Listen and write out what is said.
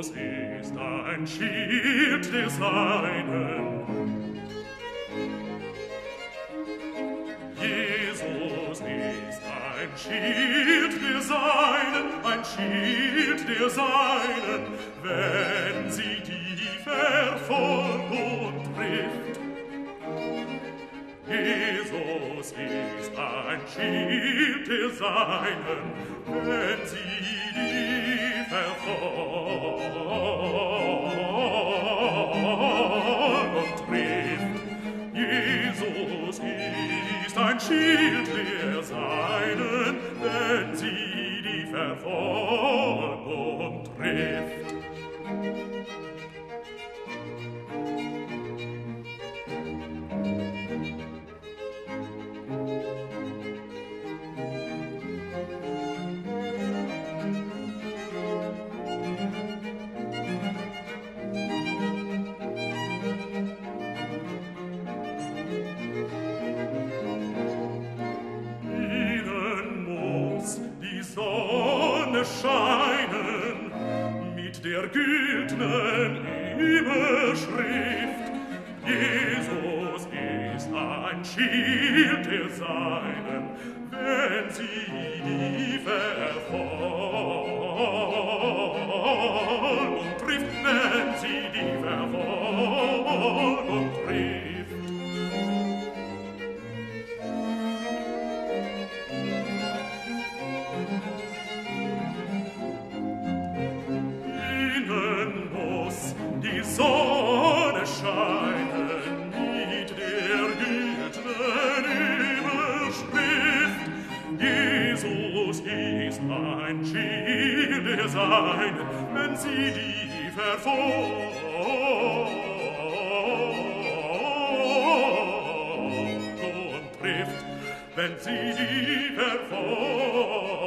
ist ein Schild des Seinen. Jesus ist ein Schild der Seinen, ein Schild der Seinen, wenn sie die Verfolgung trifft. Jesus ist ein Schild der Seinen, wenn sie die Verfolgung trifft. Jesus ist ein Schild der Seinen, wenn sie die Verfolgung trifft. Scheinen mit der güldnen Überschrift: Jesus ist ein Schild der Seinen, wenn sie die Verfolgung trifft, wenn sie die Verfolgung trifft. Die Sonne scheinen mit der güldnen Überschrift: Jesus ist ein Schild der Seinen, wenn sie die Verfolgung trifft, wenn sie die Verfolgung